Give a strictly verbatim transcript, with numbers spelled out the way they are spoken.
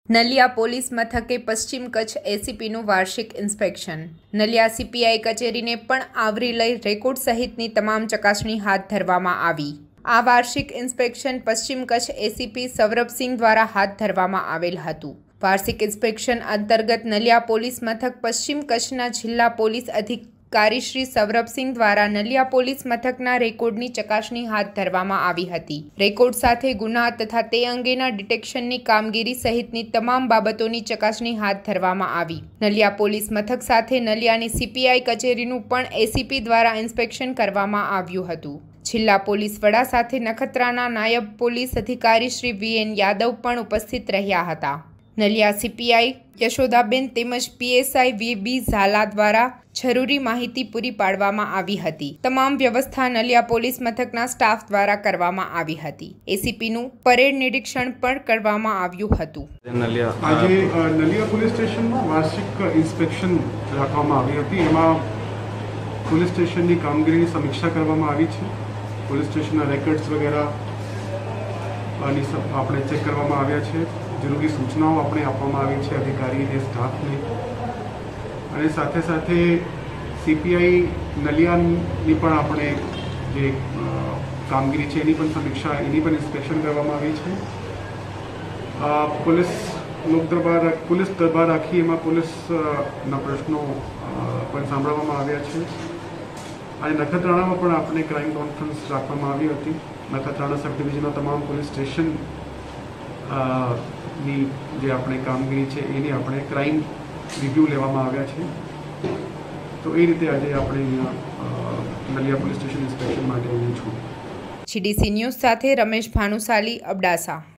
Naliya police મથકે પશ્ચિમ કચ્છ એસીપીનું વાર્ષિક ઇન્સ્પેક્શન। નલિયા સીપીઆઈ કચેરીને પણ આવરી લઈ રેકોર્ડ સહિતની તમામ ચકાસણી હાથ ધરવામાં આવી। આ વાર્ષિક ઇન્સ્પેક્શન પશ્ચિમ કચ્છ એસીપી સૌરભસિંહ દ્વારા હાથ ધરવામાં આવેલ હતું। વાર્ષિક ઇન્સ્પેક્શન અંતર્ગત નલિયા પોલીસ મથક પશ્ચિમ કચ્છના જિલ્લા પોલીસ અધિકારી શ્રી સૌરભસિંહ દ્વારા નલિયા પોલીસ મથકના રેકોર્ડની ચકાસણી હાથ ધરવામાં આવી હતી। રેકોર્ડ સાથે ગુના તથા તે અંગેના ડિટેક્શનની કામગીરી સહિતની તમામ બાબતોની ચકાસણી હાથ ધરવામાં આવી। નલિયા પોલીસ મથક સાથે નલિયાની સીપીઆઈ કચેરીનું પણ એસીપી દ્વારા ઇન્સ્પેક્શન કરવામાં આવ્યું હતું। જિલ્લા પોલીસ વડા સાથે નખત્રાણા નાયબ પોલીસ અધિકારી શ્રી વીએન યાદવ પણ ઉપસ્થિત રહ્યા હતા। નલિયા સીપીઆઈ યશોદાબેન તેમજ પીએસઆઈ વીબી ઝાલા દ્વારા જરૂરી માહિતી પૂરી પાડવામાં આવી હતી। તમામ વ્યવસ્થા નલિયા પોલીસ મથકના સ્ટાફ દ્વારા કરવામાં આવી હતી। એસીપીનું પરેડ નિરીક્ષણ પણ કરવામાં આવ્યું હતું। આજે નલિયા પોલીસ સ્ટેશનમાં વાર્ષિક ઇન્સ્પેક્શન રાખવામાં આવી હતી। એમાં પોલીસ સ્ટેશનની કામગીરીની સમીક્ષા કરવામાં આવી છે। પોલીસ સ્ટેશનના રેકોર્ડ્સ વગેરે આપણે ચેક કરવામાં આવ્યા છે। જરૂરી સૂચનાઓ આપણે આપવામાં આવી છે અધિકારી અને સ્ટાફને, અને સાથે સાથે સીપીઆઈ નલિયાની પણ આપણે જે કામગીરી છે એની પણ સમીક્ષા, એની પણ ઇન્સ્પેક્શન કરવામાં આવી છે। પોલીસ લોક દરબાર પોલીસ દરબાર રાખી એમાં પોલીસના પ્રશ્નો પણ સાંભળવામાં આવ્યા છે। અને નખત્રાણામાં પણ આપણે ક્રાઇમ કોન્ફરન્સ રાખવામાં આવી હતી। નખત્રાણા સબ ડિવિઝનના તમામ પોલીસ સ્ટેશન ની જે આપણે કામગીરી છે એની આપણે ક્રાઇમ રિવ્યૂ લેવામાં આવ્યા છે। તો એ રીતે આજે આપણે અહીંયા નલિયા પોલીસ સ્ટેશન ઇન્સ્પેક્શન માટે આવ્યું છું। જીડીસી ન્યૂઝ સાથે રમેશ ભાનુશાલી, અબડાસા।